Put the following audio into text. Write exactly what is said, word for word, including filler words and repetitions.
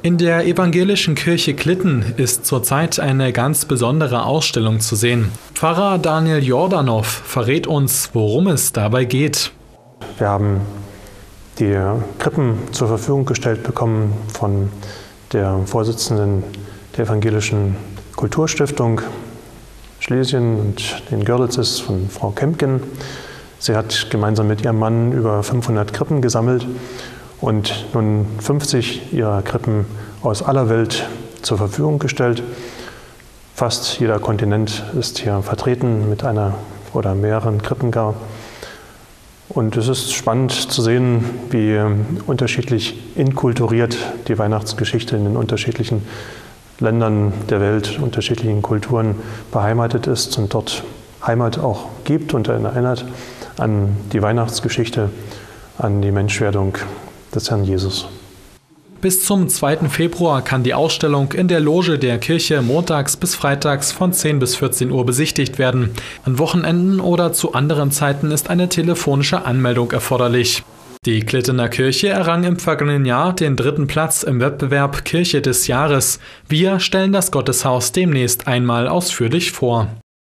In der evangelischen Kirche Klitten ist zurzeit eine ganz besondere Ausstellung zu sehen. Pfarrer Daniel Jordanov verrät uns, worum es dabei geht. Wir haben die Krippen zur Verfügung gestellt bekommen von der Vorsitzenden der Evangelischen Kulturstiftung Schlesien und den Görlitz, von Frau Kempken. Sie hat gemeinsam mit ihrem Mann über fünfhundert Krippen gesammelt und nun fünfzig ihrer Krippen aus aller Welt zur Verfügung gestellt. Fast jeder Kontinent ist hier vertreten mit einer oder mehreren Krippen gar. Und es ist spannend zu sehen, wie unterschiedlich inkulturiert die Weihnachtsgeschichte in den unterschiedlichen Ländern der Welt, unterschiedlichen Kulturen beheimatet ist und dort Heimat auch gibt und erinnert an die Weihnachtsgeschichte, an die Menschwerdung des Herrn Jesus. Bis zum zweiten Februar kann die Ausstellung in der Loge der Kirche montags bis freitags von zehn bis vierzehn Uhr besichtigt werden. An Wochenenden oder zu anderen Zeiten ist eine telefonische Anmeldung erforderlich. Die Klittener Kirche errang im vergangenen Jahr den dritten Platz im Wettbewerb Kirche des Jahres. Wir stellen das Gotteshaus demnächst einmal ausführlich vor.